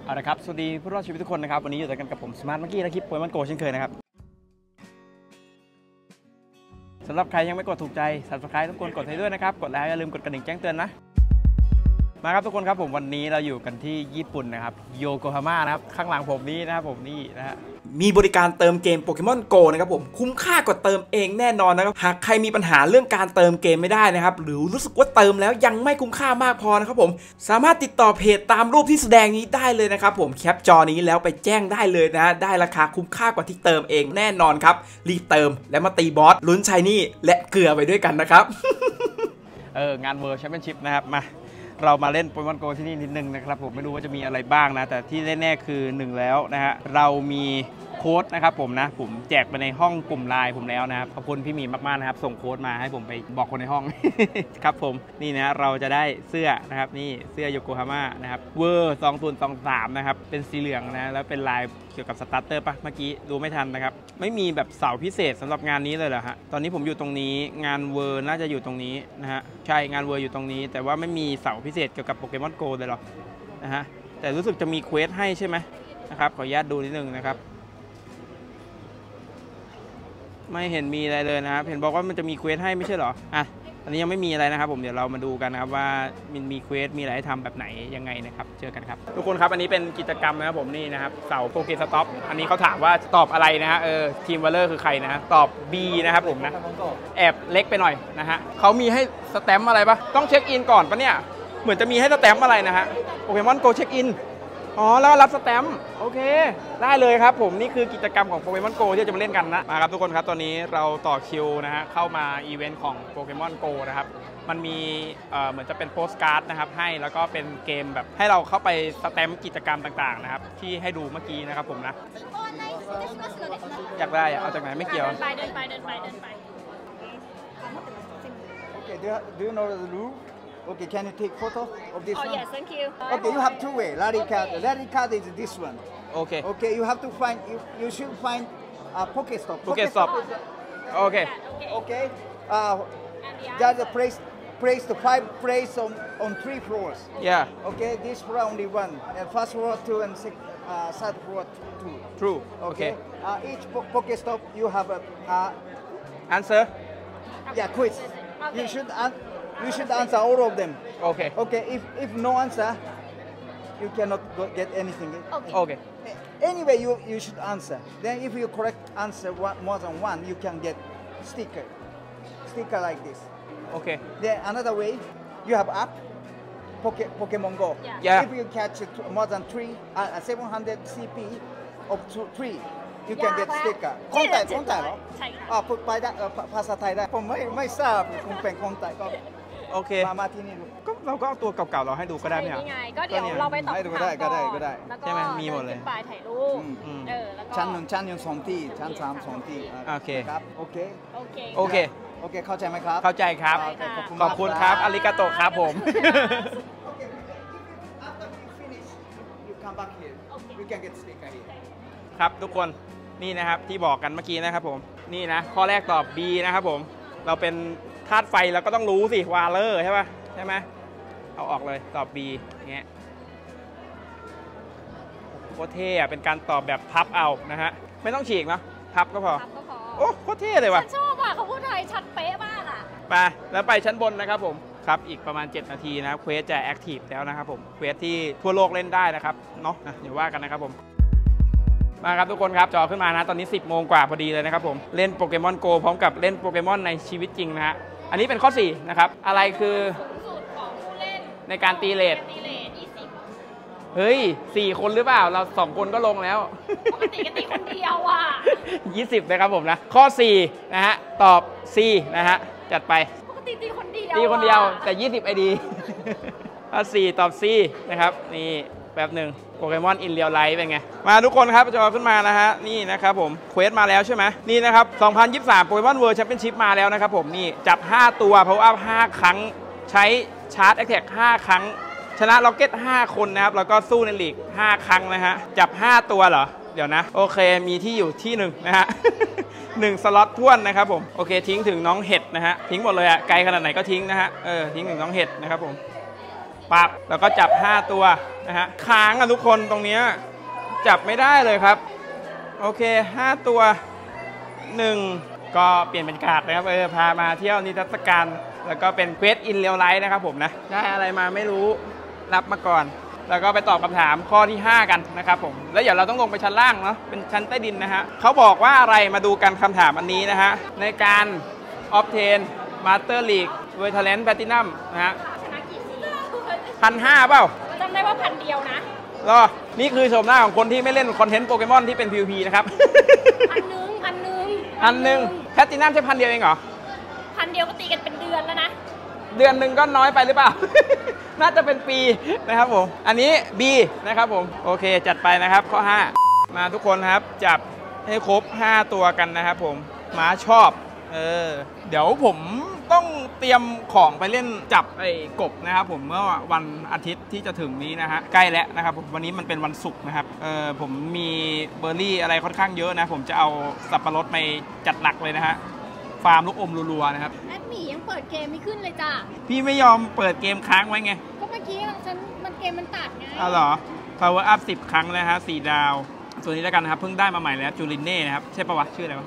เอาละครับสวัสดีผู้รอดชีวิตทุกคนนะครับวันนี้อยู่กันกับผมสมาร์ทเมื่อกี้และคลิปโปเกมอนโกเช่นเคยนะครับสำหรับใครยังไม่กดถูกใจ Subscribe ทุกคนกดให้ด้วยนะครับกดแล้วอย่าลืมกดกระดิ่งแจ้งเตือนนะมาครับทุกคนครับผมวันนี้เราอยู่กันที่ญี่ปุ่นนะครับโยโกฮาม่านะครับข้างหลังผมนี้นะครับผมนี่นะฮะมีบริการเติมเกมโปเกมอนโกนะครับผมคุ้มค่ากว่าเติมเองแน่นอนนะครับหากใครมีปัญหาเรื่องการเติมเกมไม่ได้นะครับหรือรู้สึกว่าเติมแล้วยังไม่คุ้มค่ามากพอนะครับผมสามารถติดต่อเพจตามรูปที่แสดงนี้ได้เลยนะครับผมแคปจอนี้แล้วไปแจ้งได้เลยนะได้ราคาคุ้มค่ากว่าที่เติมเองแน่นอนครับรีบเติมและมาตีบอสลุ้นชัยนี่และเกลือไปด้วยกันนะครับ งานเวิร์ลด์แชมเปี้ยนชิพนะครับมาเรามาเล่นโปเกมอนโกที่นี่นิดนึงนะครับผมไม่รู้ว่าจะมีอะไรบ้างนะแต่ที่แน่ๆคือ1แล้วนะฮะเรามีโค้ดนะครับผมนะผมแจกไปในห้องกลุ่มไลน์ผมแล้วนะครับขอบคุณพี่หมีมากๆนะครับส่งโค้ดมาให้ผมไปบอกคนในห้อง ครับผมนี่นะเราจะได้เสื้อนะครับนี่เสื้อโยโกฮาม่านะครับเวอร์2023นะครับเป็นสีเหลืองนะแล้วเป็นลายเกี่ยวกับสตาร์เตอร์ปะเมื่อกี้ดูไม่ทันนะครับไม่มีแบบเสาพิเศษสำหรับงานนี้เลยเหรอฮะตอนนี้ผมอยู่ตรงนี้งานเวอร์น่าจะอยู่ตรงนี้นะฮะใช่งานเวอร์อยู่ตรงนี้แต่ว่าไม่มีเสาพิเศษเกี่ยวกับโปเกมอนโกเลยหรอนะฮะแต่รู้สึกจะมีเควสให้ใช่ไหมนะครับขออนุญาตดูนิดนึงนะครับไม่เห็นมีอะไรเลยนะครับเห็นบอกว่ามันจะมีเควสให้ไม่ใช่เหรออ่ะอันนี้ยังไม่มีอะไรนะครับผมเดี๋ยวเรามาดูกันนะครับว่ามันมีเควสมีอะไรให้ทำแบบไหนยังไงนะครับเจอกันครับทุกคนครับอันนี้เป็นกิจกรรมนะครับผมนี่นะครับเสาโปเกสต็อปอันนี้เขาถามว่าตอบอะไรนะฮะทีมวอลเลอร์คือใครนะตอบ B นะครับผมนะแอบเล็กไปหน่อยนะฮะเขามีให้สแตมป์อะไรปะต้องเช็คอินก่อนปะเนี่ยเหมือนจะมีให้สแตมป์อะไรนะฮะโปเกมอนโกเช็คอินอ๋อแล้วรับสแตมป์โอเคได้เลยครับผมนี่คือกิจกรรมของโปเกมอนโกที่จะมาเล่นกันนะมาครับทุกคนครับตอนนี้เราต่อคิวนะฮะเข้ามาอีเวนต์ของโปเกมอนโกนะครับมันมีเหมือนจะเป็นโปสการ์ดนะครับให้แล้วก็เป็นเกมแบบให้เราเข้าไปสแตมป์กิจกรรมต่างๆนะครับที่ให้ดูเมื่อกี้นะครับผมนะอยากได้เอาจากไหนไม่เกี่ยวเดินไป Okay, do you know the rule? Okay, can you take photo of this one? Yes, thank you. Okay, you have two ways. Lari card. Lari card is this one. โอเค Okay, you have to find. You should find a Pokestop. Pokestop. Okay. Okay. Just place the 5 place on 3 floors. Yeah. Okay, this floor only 1. And first floor 2 and third floor 2. True. Okay. Each Pokestop you have a Answer. quiz. Okay. You should answer all of them. Okay. Okay. If no answer, you cannot get anything. Okay. Anyway, you should answer. Then if you correct answer more than one, you can get sticker like this. Okay. Then another way, you have app, Pokemon Go. Yeah. If you catch more than 700 CP of 3, you can get sticker. คนไทยเหรอใช่ค่ะพูดไปได้ภาษาไทยได้ผมไม่ทราบคุณเป็นคนไทยก็โอเคมาที่นี่ดูก็เราก็เอาตัวเก่าๆเราให้ดูก็ได้ไหมครับนี่ไงก็เดี๋ยวเราไปตอบคำถามก่อนแล้วก็ใช่ไหมมีหมดเลยขึ้นไปถ่ายรูปแล้วก็ชั้น1 2 ที่ชั้น3 2 ที่โอเคครับโอเคเข้าใจไหมครับเข้าใจครับขอบคุณครับอาริกาโตะครับผม After you finish, you come back here. You can get sticker here. ครับทุกคนนี่นะครับที่บอกกันเมื่อกี้นะครับผมนี่นะข้อแรกตอบ B นะครับผมเราเป็นธาตุไฟเราก็ต้องรู้สิวาเลอร์ใช่ไหมเอาออกเลยตอบ B อย่างเงี้ยโคตรเท่เป็นการตอบแบบพับเอานะฮะไม่ต้องฉีกเนาะพับก็พอโอ้โคตรเท่เลยว่ะชอบอ่ะเขาพูดไทยชัดเป๊ะมากอ่ะไปแล้วไปชั้นบนนะครับผมครับอีกประมาณ7นาทีนะเควสจะแอคทีฟแล้วนะครับผมเควสที่ทั่วโลกเล่นได้นะครับเนาะเดี๋ยวว่ากันนะครับผมมาครับทุกคนครับจอขึ้นมานะตอนนี้10 โมงกว่าพอดีเลยนะครับผมเล่นโปเกมอนโกพร้อมกับเล่นโปเกมอนในชีวิตจริงนะฮะอันนี้เป็นข้อ4นะครับอะไรคือสูตรของผู้เล่นในการตีเลท 20 เฮ้ย4 คนหรือเปล่าเรา2 คนก็ลงแล้วปกติก็ตีคนเดียวอ่ะ 20นะครับผมนะข้อ4นะฮะตอบ C นะฮะจัดไปปกติตีคนเดียวแต่20 ID ข้อ4ตอบ C นะครับนี่แบบหนึ่งโปเกมอนอินเรียลไลฟ์เป็นไงมาทุกคนครับจอขึ้นมานะฮะนี่นะครับผมเควสมาแล้วใช่ไหมนี่นะครับ2023โปเกมอนเวิลด์แชมเปี้ยนชิพมาแล้วนะครับผมนี่จับ5ตัวเพาอัพ5ครั้งใช้ชาร์จแอคแท็ก5ครั้งชนะล็อกเก็ต5คนนะครับแล้วก็สู้ในลีก5ครั้งนะฮะจับ5ตัวเหรอเดี๋ยวนะโอเคมีที่อยู่ที่1นะฮะ1 สล็อตท้วนนะครับผมโอเคทิ้งถึงน้องเห็ดนะฮะทิ้งหมดเลยอะไกลขนาดไหนก็ทิ้งนะฮะทิ้งถึงน้องเห็ดนะครับผมปับแล้วก็จับ5ตัวนะฮะค้างทุกคนตรงนี้จับไม่ได้เลยครับโอเค5ตัว1ก็เปลี่ยนเป็นการ์ดนะครับพามาเที่ยวนิทรรศการแล้วก็เป็นเควสอินเรียลไลฟ์นะครับผมนะได้อะไรมาไม่รู้รับมาก่อนแล้วก็ไปตอบคำถามข้อที่5กันนะครับผมแล้วเดี๋ยวเราต้องลงไปชั้นล่างเนาะเป็นชั้นใต้ดินนะฮะเขาบอกว่าอะไรมาดูกันคำถามอันนี้นะฮะในการobtain Master League โดย Talent Platinum นะฮะ1,500เปล่าจำได้ว่า1,000 เดียวนะรอนี่คือชมหน้าของคนที่ไม่เล่นคอนเทนต์โปเกมอนที่เป็น PVP นะครับ1,000แพลตินัมใช่1,000 เดียวเองเหรอ 1,000 เดียวก็ตีกันเป็นเดือนแล้วนะเดือนหนึ่งก็น้อยไปหรือเปล่า น่าจะเป็นปีนะครับผมอันนี้ B นะครับผมโอเคจัดไปนะครับข้อ5มาทุกคนครับจับให้ครบ5ตัวกันนะครับผมม้าชอบเดี๋ยวผมต้องเตรียมของไปเล่นจับไอ้กบนะครับผมเมื่อวันอาทิตย์ที่จะถึงนี้นะฮะใกล้แล้วนะครับผมวันนี้มันเป็นวันศุกร์นะครับผมมีเบอร์รี่อะไรค่อนข้างเยอะนะผมจะเอาสับปะรดไปจัดหนักเลยนะฮะฟาร์มลูกอมรัวๆนะครับแอดหมี่ยังเปิดเกมไม่ขึ้นเลยจ้ะพี่ไม่ยอมเปิดเกมค้างไว้ไงก็เมื่อกี้มันเกมมันตัดไงอ๋อเหรอ power up 10 ครั้งแล้วฮะ4 ดาวส่วนนี้แล้วกันนะครับเพิ่งได้มาใหม่แล้วจูรินเน่นะครับใช่ปะวะชื่ออะไรวะ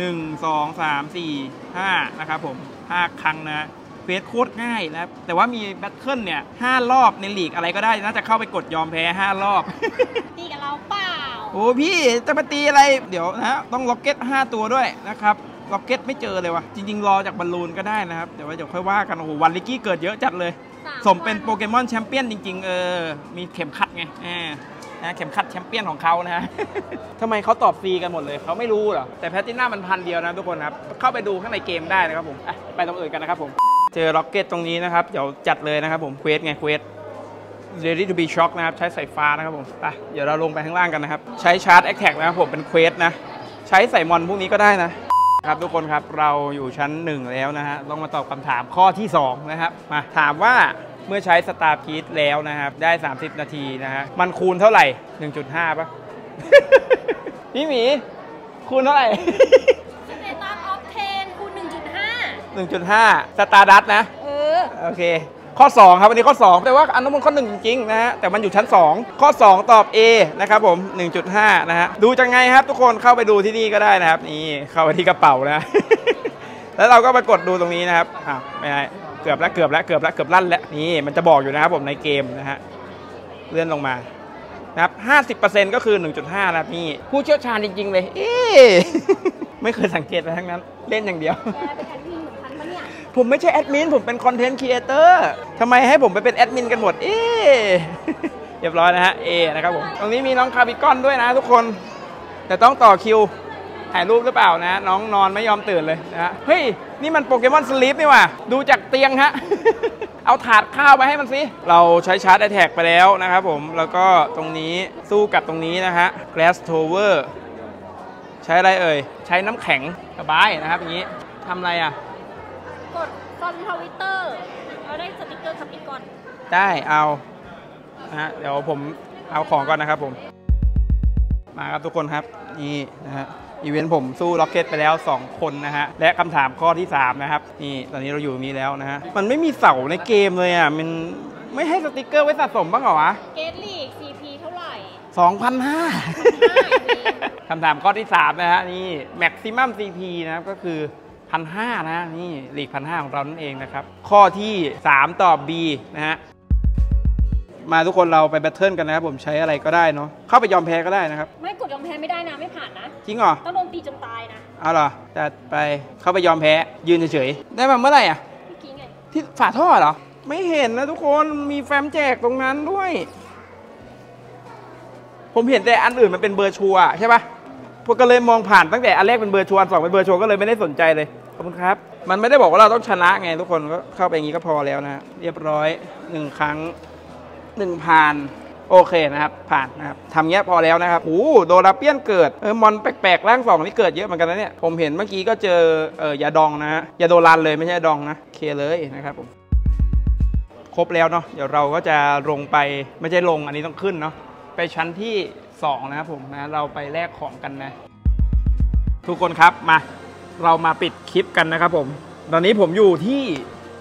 1 2 3 4 5นะครับผม5 ครั้งนะเฟสโคตรง่ายนะครับแต่ว่ามีแบทเทิลเนี่ย5 รอบในลีกอะไรก็ได้น่าจะเข้าไปกดยอมแพ้5 รอบตีกับเราเปล่าโอ้พี่จะมาตีอะไรเดี๋ยวนะต้องล็อกเก็ต5 ตัวด้วยนะครับล็อกเก็ตไม่เจอเลยวะจริงๆรอจากบอลลูนก็ได้นะครับเดี๋ยวค่อยว่ากันโอ้โหวันลิกกี้เกิดเยอะจัดเลยสมเป็นโปเกมอนแชมเปี้ยนจริงๆมีเข็มขัดไงเข็มขัดแชมเปี้ยนของเขานะฮะ ทำไมเขาตอบฟรีกันหมดเลยเขาไม่รู้เหรอแต่แพลตินัมมัน1,000 เดียวนะทุกคนครับเข้าไปดูข้างในเกมได้นะครับผมไปตรงอื่นกันนะครับผมเจอล็อกเก็ตตรงนี้นะครับเดี๋ยวจัดเลยนะครับผมเควสไงเควส ready to be shock นะครับใช้สายฟ้านะครับผมไปเดี๋ยวเราลงไปข้างล่างกันนะครับใช้ชาร์จแอคแท็กนะครับผมเป็นเควสนะใช้ใส่มอนพวกนี้ก็ได้นะครับทุกคนครับเราอยู่ชั้น1แล้วนะฮะต้องมาตอบคำถามข้อที่2นะครับมาถามว่าเมื่อใช้สตาร์พีทแล้วนะครับได้30 นาทีนะฮะมันคูณเท่าไหร่ 1.5 ป่ะ พี่หมีคูณเท่าไหร่สเตตัสออฟเทนคูณ 1.5 สตาร์ดัสนะโอเคข้อ2ครับวันนี้ข้อ2แต่ว่าอันนั้นมันข้อ1จริงๆนะฮะแต่มันอยู่ชั้น2ข้อ2ตอบ A นะครับผม 1.5 นะฮะดูจังไงครับทุกคนเข้าไปดูที่นี่ก็ได้นะครับนี่เข้าไปที่กระเป๋านะ แล้วเราก็ไปกดดูตรงนี้นะครับไม่ได้เกือบลั่นแล้วนี่มันจะบอกอยู่นะครับผมในเกมนะฮะเลื่อนลงมานะครับ 50% ก็คือ 1.5 นะครับนี่ผู้เชี่ยวชาญจริงๆเลยไม่เคยสังเกตอะไรทั้งนั้นเล่นอย่างเดียวผมไม่ใช่แอดมินผมเป็นคอนเทนต์ครีเอเตอร์ทำไมให้ผมไปเป็นแอดมินกันหมดเรียบร้อยนะฮะนะครับผมตรงนี้มีน้องคาร์บิคอนด้วยนะทุกคนแต่ต้องต่อคิวถ่ายรูปหรือเปล่านะน้องนอนไม่ยอมตื่นเลยนะฮะเฮ้ยนี่มันโปเกมอนสลีปนี่ว่ะดูจากเตียงฮะ เอาถาดข้าวไปให้มันสิเราใช้ชาร์จแท็กไปแล้วนะครับผมแล้วก็ตรงนี้สู้กับตรงนี้นะฮะ Glass Tower ใช้อะไรเอ่ยใช้น้ำแข็งสบายนะครับอย่างนี้ทำอะไรอ่ะกดคอนทวิตเตอร์เราได้สติกเกอร์คาร์บิคอนได้เอานะฮะเดี๋ยวผมเอาของก่อนนะครับผมมาครับทุกคนครับนี่นะฮะอีเวนต์ผมสู้ล็อกเก็ตไปแล้ว2 คนนะฮะและคำถามข้อที่3นะครับนี่ตอนนี้เราอยู่ตรงนี้แล้วนะฮะมันไม่มีเสาในเกมเลยอ่ะมันไม่ให้สติกเกอร์ไว้สะสมบ้างเหรอวะเกตลีก CP เท่าไหร่ 2,500 คำถามข้อที่3นะฮะนี่แม็กซิมัม CP นะครับก็คือ 1,500 นะนี่ลีก 1,500 ของเรานั่นเองนะครับข้อที่3ตอบ B นะฮะมาทุกคนเราไปแบทเทิลกันนะครับผมใช้อะไรก็ได้เนาะเข้าไปยอมแพ้ก็ได้นะครับไม่กดยอมแพ้ไม่ได้นะไม่ผ่านนะจริงเหรอต้องโดนตีจนตายนะเอาเหรอแต่ไปเข้าไปยอมแพ้ยืนเฉยๆได้มาเมื่อไหร่อ่ะเมื่อกี้ไงที่ฝาท่อเหรอไม่เห็นนะทุกคนมีแฟ้มแจกตรงนั้นด้วยผมเห็นแต่อันอื่นมันเป็นเบอร์ชัวใช่ปะพวกก็เลยมองผ่านตั้งแต่อันแรกเป็นเบอร์ชัว2เป็นเบอร์ชัวก็เลยไม่ได้สนใจเลยขอบคุณครับมันไม่ได้บอกว่าเราต้องชนะไงทุกคนก็เข้าไปอย่างนี้ก็พอแล้วนะเรียบร้อย1 ครั้ง1 ผ่านโอเคนะครับผ่านนะครับทำเงี้ยพอแล้วนะครับโอ้โดราเปียนเกิดมอนแปลกๆร่าง2นี่เกิดเยอะเหมือนกันนะเนี่ยผมเห็นเมื่อกี้ก็เจอยาดองนะฮะยาโดรันเลยไม่ใช่ดองนะเคเลยนะครับผมครบแล้วเนาะเดี๋ยวเราก็จะลงไปไม่ใช่ลงอันนี้ต้องขึ้นเนาะไปชั้นที่2นะครับผมนะเราไปแลกของกันนะทุกคนครับมาเรามาปิดคลิปกันนะครับผมตอนนี้ผมอยู่ที่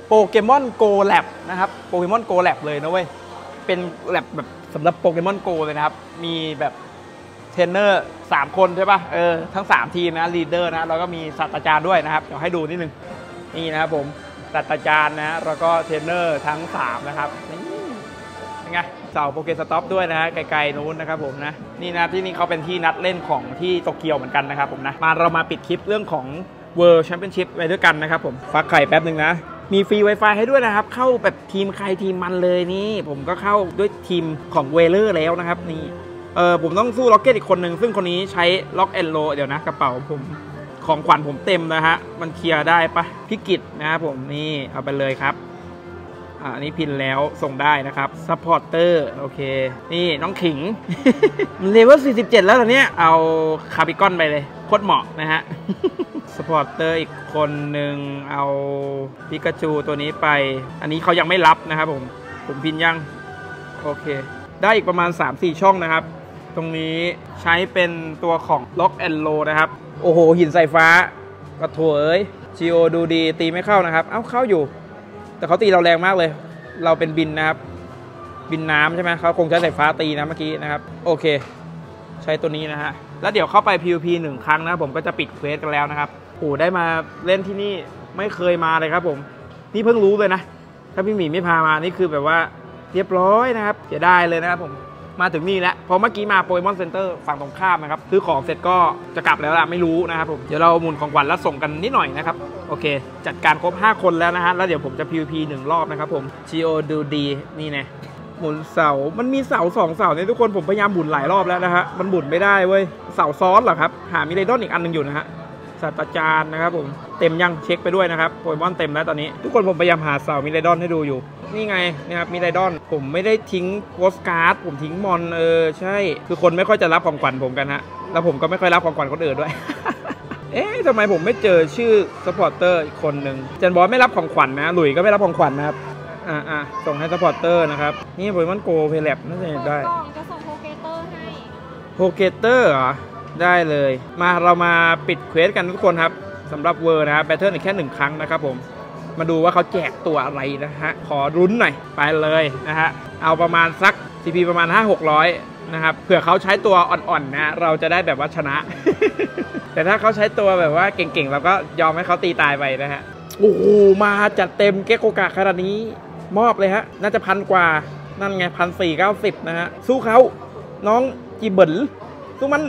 โปเกมอนโกแลบนะครับโปเกมอนโกแลบเลยนะเว้ยเป็นแลบแบบสำหรับโปเกมอนโกเลยนะครับมีแบบเทรนเนอร์3คนใช่ป่ะทั้ง3ทีมนะลีดเดอร์นะแล้วก็มีศาสตราจารย์ด้วยนะครับเดี๋ยวให้ดูนิดนึงนี่นะครับผมศาสตราจารย์นะแล้วก็เทรนเนอร์ทั้ง3นะครับนี่เป็นไงเสาโปเกสต็อปด้วยนะไกลๆนู้นนะครับผมนะนี่นะที่นี่เขาเป็นที่นัดเล่นของที่โตเกียวเหมือนกันนะครับผมนะเรามาปิดคลิปเรื่องของ World Championship ไปด้วยกันนะครับผมฟักไข่แป๊บนึงนะมีฟรี Wi-Fi ให้ด้วยนะครับเข้าแบบทีมใครทีมมันเลยนี่ผมก็เข้าด้วยทีมของเวเลอร์แล้วนะครับนี่ผมต้องสู้ล็อกเก็ตอีกคนหนึ่งซึ่งคนนี้ใช้ล็อกแอนโลเดี๋ยวนะกระเป๋าผมของขวัญผมเต็มนะฮะมันเคลียร์ได้ปะพิกิจนะครับผมนี่เอาไปเลยครับอันนี้พินแล้วส่งได้นะครับซัพพอร์เตอร์โอเคนี่น้องขิง เลเวล47แล้วตอนนี้เอาคาร์บิคอนไปเลยโคตรเหมาะนะฮะ สปอร์เตอร์อีกคนหนึ่งเอาปิกาจูตัวนี้ไปอันนี้เขายังไม่รับนะครับผมพินยังโอเคได้อีกประมาณ 3-4 ช่องนะครับตรงนี้ใช้เป็นตัวของล็อกแอนโลนะครับโอ้โหหินสายฟ้ากระโถเอ้ยจีโอดูดีตีไม่เข้านะครับเอ้าเข้าอยู่แต่เขาตีเราแรงมากเลยเราเป็นบินนะครับบินน้ำใช่ไหมเขาคงใช้สายฟ้าตีนะเมื่อกี้นะครับโอเคใช้ตัวนี้นะฮะแล้วเดี๋ยวเข้าไป PVP 1 ครั้งนะผมก็จะปิดเควสกันแล้วนะครับโอ้ได้มาเล่นที่นี่ไม่เคยมาเลยครับผมนี่เพิ่งรู้เลยนะถ้าพี่หมีไม่พามานี่คือแบบว่าเรียบร้อยนะครับเสียดายเลยนะครับผมมาถึงนี่แล้วพอเมื่อกี้มาโปเกมอนเซ็นเตอร์ฝั่งตรงข้ามนะครับซื้อของเสร็จก็จะกลับแล้วล่ะไม่รู้นะครับผมเดี๋ยวเราหมุนของขวัญแล้วส่งกันนิดหน่อยนะครับโอเคจัดการครบ5 คนแล้วนะฮะแล้วเดี๋ยวผมจะ PVP 1 รอบนะครับผม GO ดูดีนี่ไงหมุนเสามันมีเสา2 เสาเนี่ยทุกคนผมพยายามหมุนหลายรอบแล้วนะฮะมันหมุนไม่ได้เว้ยเสาซ้อนเหรอครับหามิเรดอนอีกอันนึงอยู่นะฮะศาสตราจารย์นะครับผมเต็มยังเช็คไปด้วยนะครับโปเกมอนเต็มแล้วตอนนี้ทุกคนผมพยายามหาเสามิเรดอนให้ดูอยู่นี่ไงนะครับมิเรดอนผมไม่ได้ทิ้งโปสการ์ดผมทิ้งมอนใช่คือคนไม่ค่อยจะรับของขวัญผมกันฮะแล้วผมก็ไม่ค่อยรับของขวัญคนอื่นด้วย เอ๊ะทำไมผมไม่เจอชื่อซัพพอร์เตอร์อีกคนหนึ่งเจนบอสไม่รับของขวัญนะหลุยก็ไม่รับของขวัญนะครับส่งให้ซัพพอร์เตอร์นะครับนี่โปเกมอนโกเพลแลบน่าจะได้จะส่งโปเกเตอร์ให้โปเกเตอร์เหรอได้เลยมาเรามาปิดเควสกันทุกคนครับสำหรับเวอร์นะครับแบทเทิลอีกแค่1 ครั้งนะครับผมมาดูว่าเขาแจกตัวอะไรนะฮะขอรุ้นหน่อยไปเลยนะฮะเอาประมาณสัก CP ประมาณ 500-600 นะครับเผื่อเขาใช้ตัวอ่อนๆนะเราจะได้แบบว่าชนะ แต่ถ้าเขาใช้ตัวแบบว่าเก่งๆเราก็ยอมให้เขาตีตายไปนะฮะโอ้โหมาจัดเต็มเกโกกะขนาดนี้มอบเลยฮะน่าจะ1,000 กว่านั่นไง1,490นะฮะสู้เขาน้องจีเบิลสู้มัน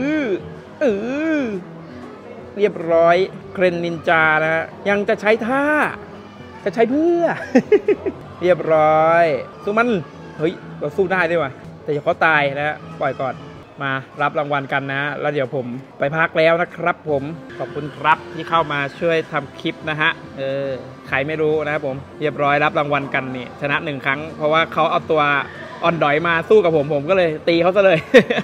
เรียบร้อยเครนนินจานะฮะยังจะใช้ท่าจะใช้เพื่อ เรียบร้อยสู้มันเฮ้ยเราสู้ได้ด้วยว่ะแต่อย่าเขาตายนะฮะปล่อยก่อนมารับรางวัลกันนะแล้วเดี๋ยวผมไปพักแล้วนะครับผมขอบคุณครับที่เข้ามาช่วยทำคลิปนะฮะใครไม่รู้นะครับผมเรียบร้อยรับรางวัลกันนี่ชนะ1 ครั้งเพราะว่าเขาเอาตัวอ่อนดอยมาสู้กับผมก็เลยตีเขาซะเลย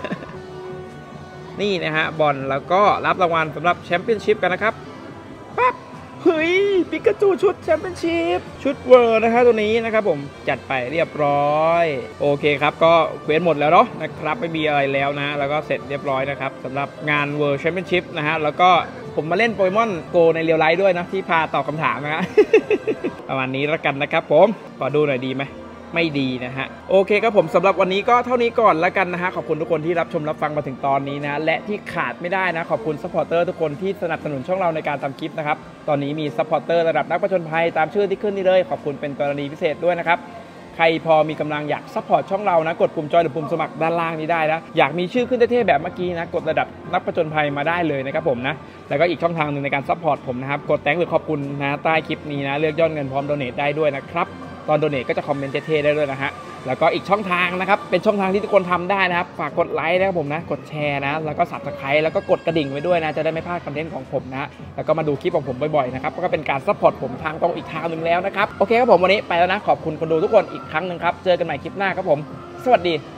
นี่นะฮะบอลแล้วก็รับรางวัลสำหรับแชมเปี้ยนชิพกันนะครับปั๊บเฮ้ยปิกาจูชุดแชมเปี้ยนชิพชุดเวอร์นะฮะตัวนี้นะครับผมจัดไปเรียบร้อยโอเคครับก็เควสหมดแล้วเนาะนะครับไม่มีอะไรแล้วนะแล้วก็เสร็จเรียบร้อยนะครับสำหรับงานเวอร์แชมเปี้ยนชิพนะฮะแล้วก็ผมมาเล่นโปเกมอนโกในเรียลไลฟ์ด้วยนะที่พาตอบคำถามนะฮะ ประมาณนี้แล้วกันนะครับผมขอดูหน่อยดีไหมไม่ดีนะฮะโอเคครับผมสำหรับวันนี้ก็เท่านี้ก่อนแล้วกันนะฮะขอบคุณทุกคนที่รับชมรับฟังมาถึงตอนนี้นะและที่ขาดไม่ได้นะขอบคุณซัพพอร์เตอร์ทุกคนที่สนับสนุนช่องเราในการทำคลิปนะครับตอนนี้มีซัพพอร์เตอร์ระดับนักผจญภัยตามชื่อที่ขึ้นนี่เลยขอบคุณเป็นกรณีพิเศษด้วยนะครับใครพอมีกำลังอยากซัพพอร์ตช่องเรานะกดปุ่มจอยหรือปุ่มสมัครด้านล่างนี้ได้นะอยากมีชื่อขึ้นเท่ๆแบบเมื่อกี้นะกดระดับนักผจญภัยมาได้เลยนะครับผมนะแล้วก็อีกช่องทางหนึ่งในการซัพพอร์ตผมนะครับกดแตงหรือขอบคุณนะใต้คลิปนี้นะเลือกยอดเงินพร้อมโดเนทได้ด้วยนะครับตอนโดเนทก็จะคอมเมนต์เท่ๆได้ด้วยนะฮะแล้วก็อีกช่องทางนะครับเป็นช่องทางที่ทุกคนทำได้นะครับฝากกดไลค์นะครับผมนะกดแชร์นะแล้วก็Subscribeแล้วก็กดกระดิ่งไว้ด้วยนะจะได้ไม่พลาดคอนเทนต์ของผมนะแล้วก็มาดูคลิปของผมบ่อยๆนะครับก็เป็นการซัพพอร์ตผมทางตรงอีกทางหนึ่งแล้วนะครับโอเคครับผมวันนี้ไปแล้วนะขอบคุณคนดูทุกคนอีกครั้งหนึ่งครับเจอกันใหม่คลิปหน้าครับผมสวัสดี